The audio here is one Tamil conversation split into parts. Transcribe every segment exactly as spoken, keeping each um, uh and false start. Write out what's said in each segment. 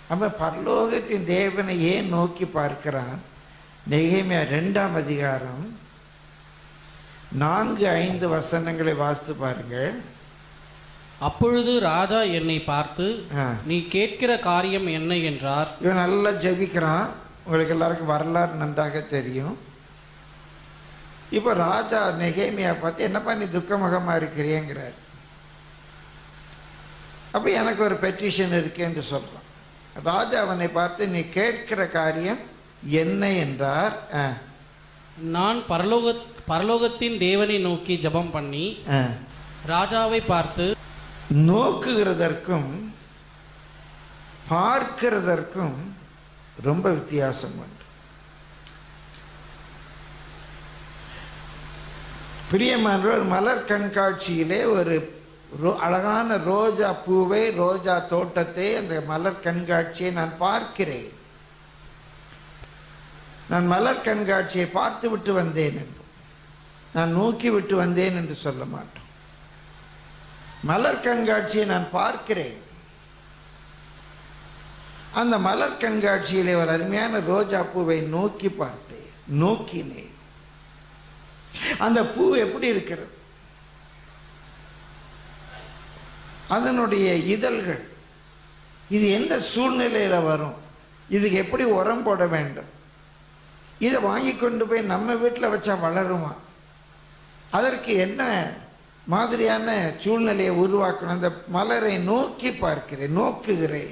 அவன் பரலோகத்தின் தேவனை ஏன் நோக்கி பார்க்கிறான்? நெகேமியா ரெண்டாம் அதிகாரம் நான்கு ஐந்து வசனங்களை வாசித்து பாருங்கள். அப்பொழுது ராஜா என்னை பார்த்து, நீ கேட்கிற காரியம் என்ன என்றார். இவன் நல்லா ஜெபிக்கிறான். உங்களுக்கு எல்லாருக்கும் வரலாறு நன்றாக தெரியும். இப்போ ராஜா நெகேமியா பார்த்து, என்னப்பா நீ துக்கமுகமா இருக்கிறேங்கிறார். அப்போ எனக்கு ஒரு பெட்டிஷன் இருக்கு என்று சொல்றான். ராஜா அவனை பார்த்து, நீ கேட்கிற காரியம் என்ன என்றார். நான் பரலோக பரலோகத்தின் தேவனை நோக்கி ஜெபம் பண்ணி ராஜாவை பார்த்து, நோக்குகிறதற்கும் பார்க்கிறதற்கும் ரொம்ப வித்தியாசம் உண்டு. பிரியமானவர், மலர் கண்காட்சியிலே ஒரு அழகான ரோஜா பூவை, ரோஜா தோட்டத்தை, அந்த மலர் கண்காட்சியை நான் பார்க்கிறேன். நான் மலர் கண்காட்சியை பார்த்து விட்டு வந்தேன் என்று, நான் நோக்கி விட்டு வந்தேன் என்று சொல்ல மாட்டோம். மலர் கண்காட்சியை நான் பார்க்கிறேன். அந்த மலர் கண்காட்சியிலே ஒரு அருமையான ரோஜா பூவை நோக்கி பார்த்தேன், நோக்கினேன். அந்த பூ எப்படி இருக்கிறது, அதனுடைய இதழ்கள், இது எந்த சூழ்நிலையில் வரும், இதுக்கு எப்படி உரம் போட வேண்டும், இதை வாங்கி கொண்டு போய் நம்ம வீட்டில் வச்சா வளருமா, அதற்கு என்ன மாதிரியான சூழ்நிலையை உருவாக்கணும். அந்த மலரை நோக்கி பார்க்கிறேன், நோக்குகிறேன்,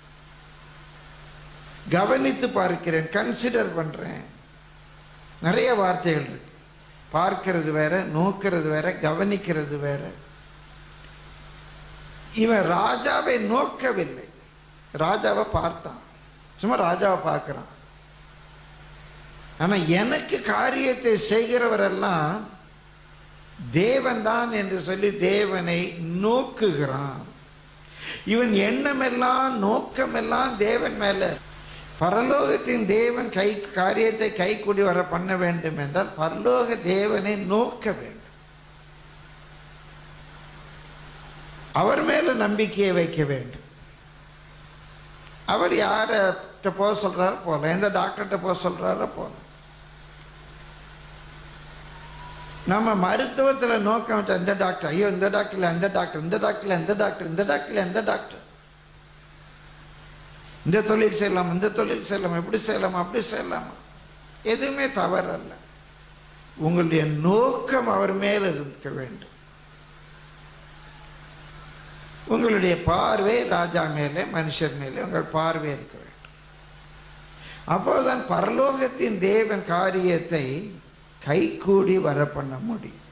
கவனித்து பார்க்கிறேன், கன்சிடர் பண்ணுறேன். நிறைய வார்த்தைகள் இருக்கு. பார்க்கிறது வேற, நோக்கிறது வேற, கவனிக்கிறது வேற. இவன் ராஜாவை நோக்கவில்லை, ராஜாவை பார்த்தான். சும்மா ராஜாவை பார்க்கிறான். ஆனால் எனக்கு காரியத்தை செய்கிறவரெல்லாம் தேவன் தான் என்று சொல்லி தேவனை நோக்குகிறான். இவன் எண்ணமெல்லாம் நோக்கமெல்லாம் தேவன் மேல. பரலோகத்தின் தேவன் கை காரியத்தை கை கூடி வர பண்ண வேண்டும் என்றால் பரலோக தேவனை நோக்க வேண்டும். அவர் மேல நம்பிக்கையை வைக்க வேண்டும். அவர் யார்கிட்ட போக சொல்றாரு போல, எந்த டாக்டர்கிட்ட போக சொல்றாரோ போல. நம்ம மருத்துவத்தில் நோக்கம் வச்சா இந்த டாக்டர், ஐயோ இந்த டாக்டர்ல அந்த டாக்டர், இந்த டாக்டர்ல இந்த டாக்டர், இந்த டாக்டர்ல எந்த டாக்டர், இந்த தொழில் செய்யலாம், இந்த தொழில் செய்யலாம், எப்படி செய்யலாமா, அப்படி செய்யலாமா, எதுவுமே தவறல்ல. உங்களுடைய நோக்கம் அவர் மேல் இருக்க வேண்டும். உங்களுடைய பார்வை ராஜா மேலே, மனுஷர் மேலே உங்கள் பார்வை இருக்க வேண்டும். அப்போதுதான் பரலோகத்தின் தேவன் காரியத்தை கை கூடி வர பண்ண முடியும்.